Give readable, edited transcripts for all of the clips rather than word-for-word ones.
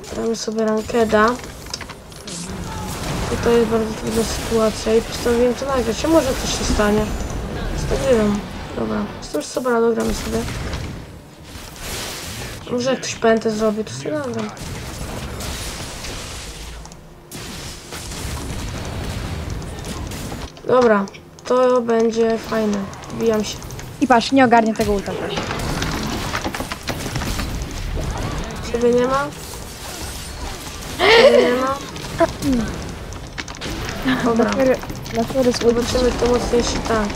Damy sobie rankeda. I to jest bardzo trudna sytuacja i postanowiłem to nagrać. A może coś się stanie. Nagrywam. Dobra. Jestem już sobie rado, gramy sobie. Może jak ktoś pętę zrobi, to sobie nagram. Dobra. To będzie fajne. Wbijam się. I patrz, nie ogarnie tego ulta też. Ciebie nie ma? Ciebie nie ma? Dobra. Zobaczymy kto mocniejszy tank.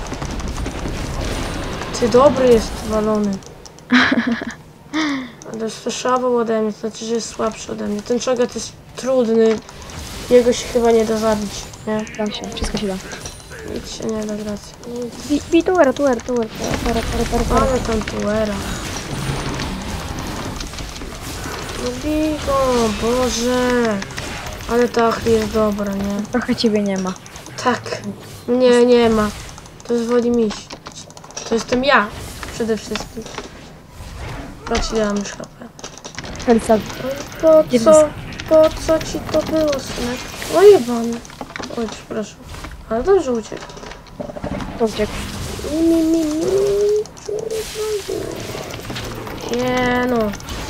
Ty dobry jest walony. Ale słyszawał ode mnie, to znaczy, że jest słabszy ode mnie. Ten czogat jest trudny. Jego się chyba nie da zabić, nie? Da się, wszystko się da. Nic się nie da grać. Bij tuera. Mamy tam tuera. No bij go, Boże. Ale ta Achri jest dobra, nie? Trochę ciebie nie ma. Tak. Nie, nie ma. To jest woli miś. To jestem ja. Przede wszystkim. Patrz ile mam już HP. Helsa. Po co? Po co ci to było, synek? Ojebany. Oj, przepraszam. Ale dobrze uciekł. Uciekł. Nie no.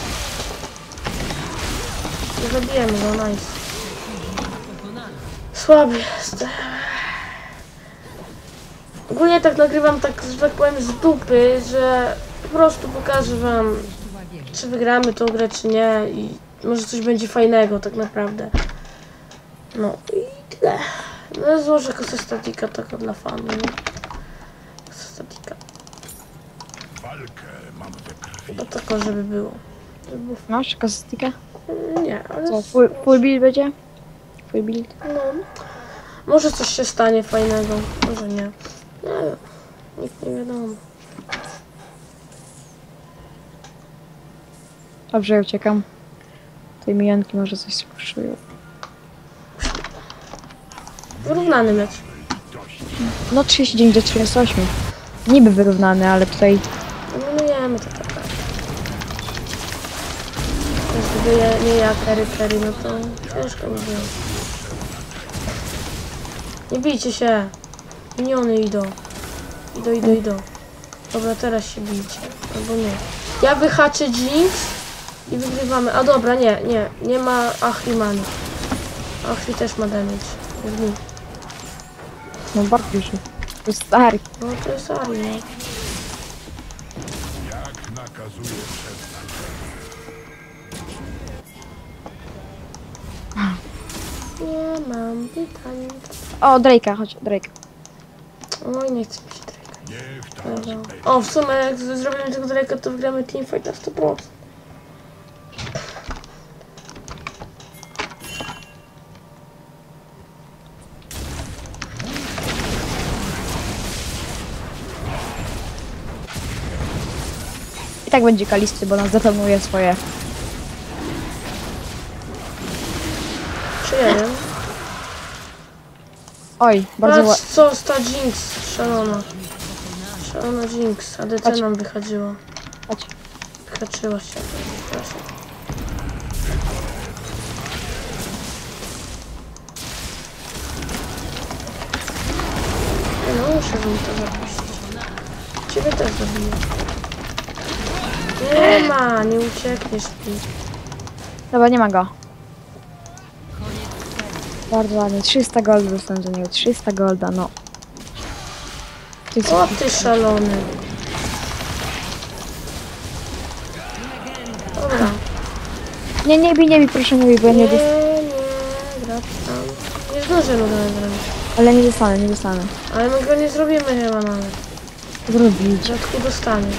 Zabijemy go, nice. Słaby jest. Ogólnie tak nagrywam tak, że tak powiem z dupy, że po prostu pokażę wam, czy wygramy tą grę, czy nie i może coś będzie fajnego tak naprawdę. No i tyle. No złożę kosę statika taka dla fanów, nie? Kosę statika. No tako, żeby było. Masz kosmetykę? Nie, ale... Co, full build będzie? Full build? No, może coś się stanie fajnego, może nie. Nie wiem, nikt nie wiadomo. Dobrze, ja uciekam. Tej mijanki może coś spuszują. Wyrównany mecz. No 39 do 38. Niby wyrównany, ale tutaj... Dominujemy to tak. Gdyby nie ja, carry, no to ciężko by było. Nie bijcie się. Miniony idą. Idą. Dobra, teraz się bijcie. Albo nie. Ja wyhaczę Jinx i wygrywamy. A dobra, nie ma Achri many. Achri też ma damage. Znik. No bardzo duży. To jest stary. No to jest Ari, nie? Jak nakazuje Nie mam pytań. O, Drake'a, chodź, Drake. Oj, nie chcę mi się Drake'a. Niech to Dobra. O, w sumie jak zrobimy tego Drake'a, to wygramy teamfight na 100%. I tak będzie Kalisty, bo nas zatonuje swoje. 3-1. Oj, bardzo Patrz ładnie. co, sta Jinx, szalona. Szalona Jinx, ADC Chodź. nam wychodziło. Chodź. Wyhaczyła się. Proszę. No muszę mi to zapuścić. Ciebie też zabiję. Nie ma, nie uciekniesz mi. Dobra, nie ma go. Bardzo ładnie. 300 golda dostałem za niego. 300 golda, no. Ty O ty szalony. Dobra. Nie bij, proszę nie bij, bo ja nie dostanę. Nie, wracam. Nie zdążymy go zrobić. Ale nie dostanę. Ale my go nie zrobimy chyba nawet. Zrobić. Rzadko dostaniesz.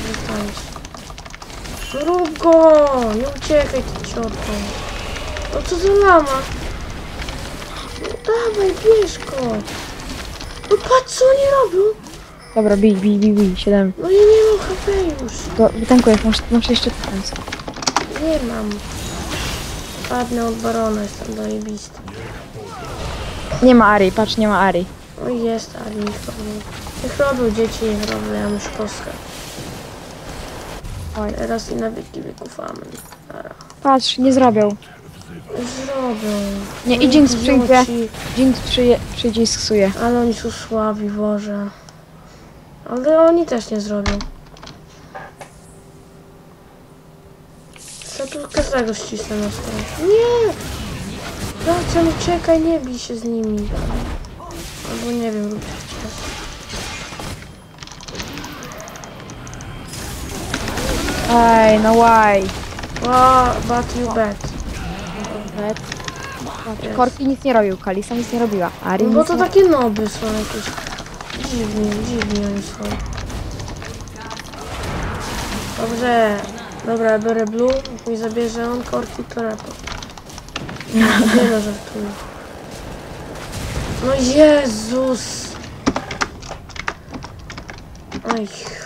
No rób go! Nie uciekaj ty ciotką. No co za lama? No dawaj, bierz go! No patrz co oni robią! Dobra, bij. 7. No ja nie mam HP już. To wytankujesz, masz jeszcze defense. Nie mam. Padnę od barona, jestem dojebisty. Nie ma Ari, patrz, nie ma Ari. O jest, ale niech robią dzieci, niech robią Januszkowska. Oj. Teraz i na wieki wieków amen. Ara. Patrz, nie zrobią. Zrobią. Nie, No i Jinx idioci. przyjdzie. Jinx przyjdzie i skasuje. Ale oni są słabi, Boże. Ale oni też nie zrobią. Ja tu każdego ścisnę na stronę. Nie! Wracam, uciekaj, nie bij się z nimi. Albo nie wiem, rób coś. Ej, no why? But you bet. Jest. Korki nic nie robił, Kalisa nic nie robiła. Ari No bo nic to nie... takie noby są jakieś. Dziwni oni są. Dobrze. Dobra, biorę blue. Jak mi zabierze on korki, to repo. Nie no, żartuję. No Jezus! Oj,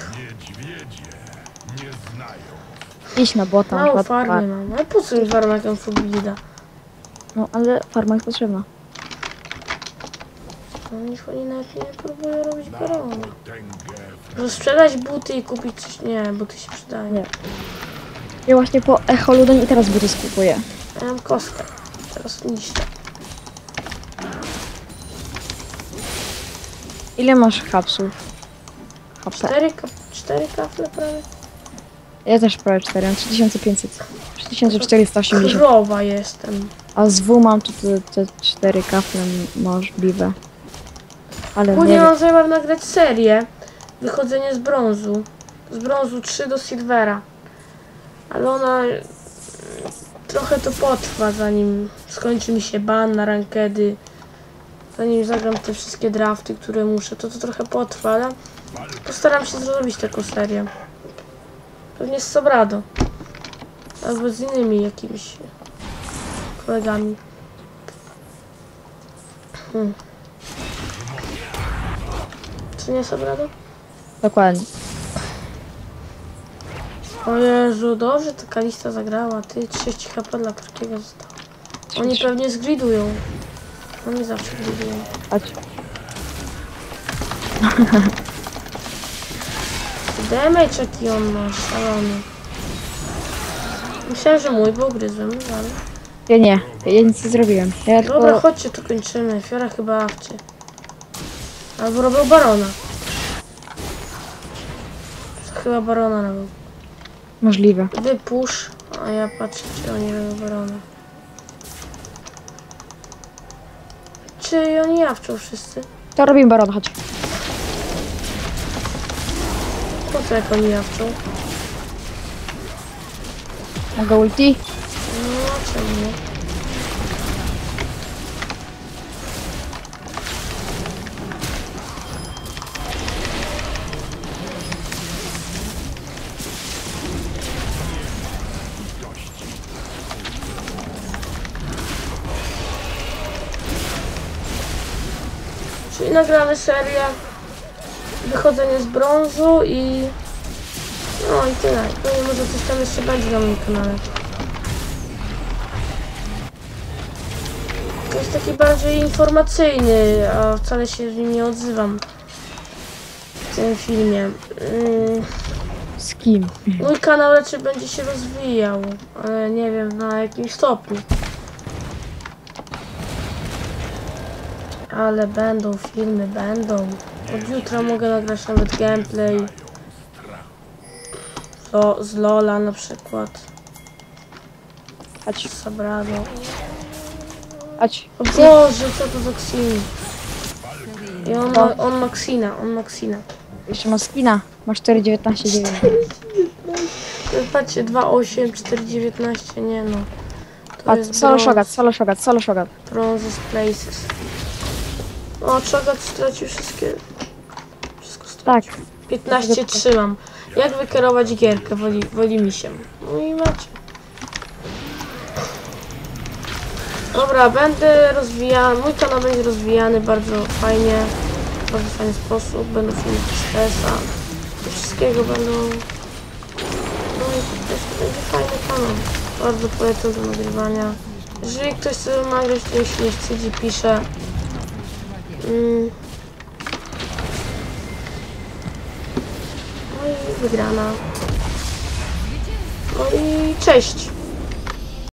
Idź na bota. mało bot- farmy mam. Ale po co mi farma, jak on full builda? No, ale farma jest potrzebna. No niech oni nawet nie próbują robić barona. Może sprzedać buty i kupić coś? Nie, buty się przydają. Nie. Ja właśnie po Echo Ludon i teraz buty skupuję. Ja mam kostkę. Teraz niszczę. Ile masz kapsuł? Kapsa. 4 kafle prawie. Ja też prawie 4, mam 3500. 3480. Krowa jestem. A z W mam tu te 4 kafle możliwe. Ale nie Później wiem. mam zamiar nagrać serię. Wychodzenie z brązu. Z brązu 3 do silvera. Ale ona... Trochę to potrwa, zanim skończy mi się ban na rankedy. Zanim zagram te wszystkie drafty, które muszę, to trochę potrwa, ale postaram się zrobić taką serię. Pewnie z Sobrado. Albo z innymi jakimiś kolegami. Czy nie Sobrado? Dokładnie. O Jezu, dobrze ta Kalista zagrała. Ty, 30 HP dla Korkiego zostało. Oni pewnie zgridują. Oni zawsze gridują. Chodź. Damage jaki on ma, szalony. Myślałem, że mój, bo ugryzłem, ale... Ja nie. Ja nic nie zrobiłem. Ja Dobra, tylko... chodźcie, tu kończymy. Fiora chyba awczy. Albo robił barona. Chyba barona robił. Możliwe. Wypusz, a ja patrzę, czy oni robią barona. Czy oni jawczą wszyscy? To robimy baron, chodź. Po co jak oni jawczą? Mogę ulti? No, czemu nie? Czyli nagramy serię wychodzenie z brązu i... No i tyle. Pewnie może coś tam jeszcze będzie na moim kanale. To jest taki bardziej informacyjny, a wcale się w nim nie odzywam. W tym filmie. Z kim? Mój kanał raczej będzie się rozwijał, ale nie wiem na jakim stopniu. Ale będą filmy, będą. Od jutra mogę nagrać nawet gameplay. Z Lola na przykład. Chodź. Z Sobrado. Chodź. O Boże, co to za Xin? I on ma Xina. Jeszcze ma skina. Ma 4,19,9. Patrzcie, 2,8, 4,19, nie no. To Patrz, jest solo brąz. shogat. Bronzes places. O, Czogat stracił wszystko Tak. stracił. 15 trzymam. Jak wykierować gierkę? Woli mi się. No i macie. Dobra, będę rozwijany. Mój kanał będzie rozwijany bardzo fajnie. W bardzo fajny sposób. Będą filmy z TS-a. I wszystkiego będą... No i po prostu będzie fajny kanał. Bardzo polecam do nagrywania. Jeżeli ktoś chce nagrać, to jeśli nie wstydzi, pisze. No i wygrana. No i cześć.